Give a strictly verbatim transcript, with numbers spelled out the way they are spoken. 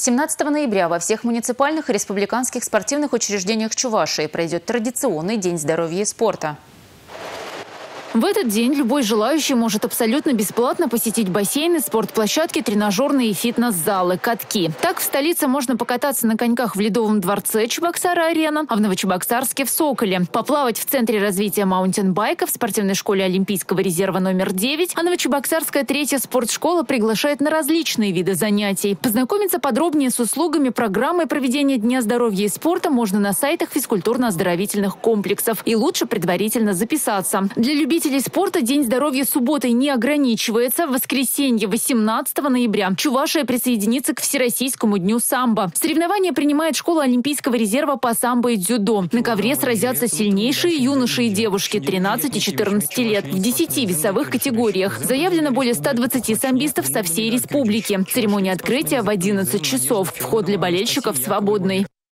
семнадцатого ноября во всех муниципальных и республиканских спортивных учреждениях Чувашии пройдет традиционный День здоровья и спорта. В этот день любой желающий может абсолютно бесплатно посетить бассейны, спортплощадки, тренажерные и фитнес-залы, катки. Так, в столице можно покататься на коньках в Ледовом дворце Чебоксара-арена, а в Новочебоксарске в Соколе. Поплавать в Центре развития маунтинбайка в спортивной школе Олимпийского резерва номер девять, а Новочебоксарская третья спортшкола приглашает на различные виды занятий. Познакомиться подробнее с услугами программы проведения Дня здоровья и спорта можно на сайтах физкультурно-оздоровительных комплексов. И лучше предварительно записаться. Для любителей спорта День здоровья субботой не ограничивается. В воскресенье восемнадцатого ноября Чувашия присоединится к Всероссийскому дню самбо. Соревнования принимает школа Олимпийского резерва по самбо и дзюдо. На ковре сразятся сильнейшие юноши и девушки тринадцати-четырнадцати лет в десяти весовых категориях. Заявлено более ста двадцати самбистов со всей республики. Церемония открытия в одиннадцать часов. Вход для болельщиков свободный.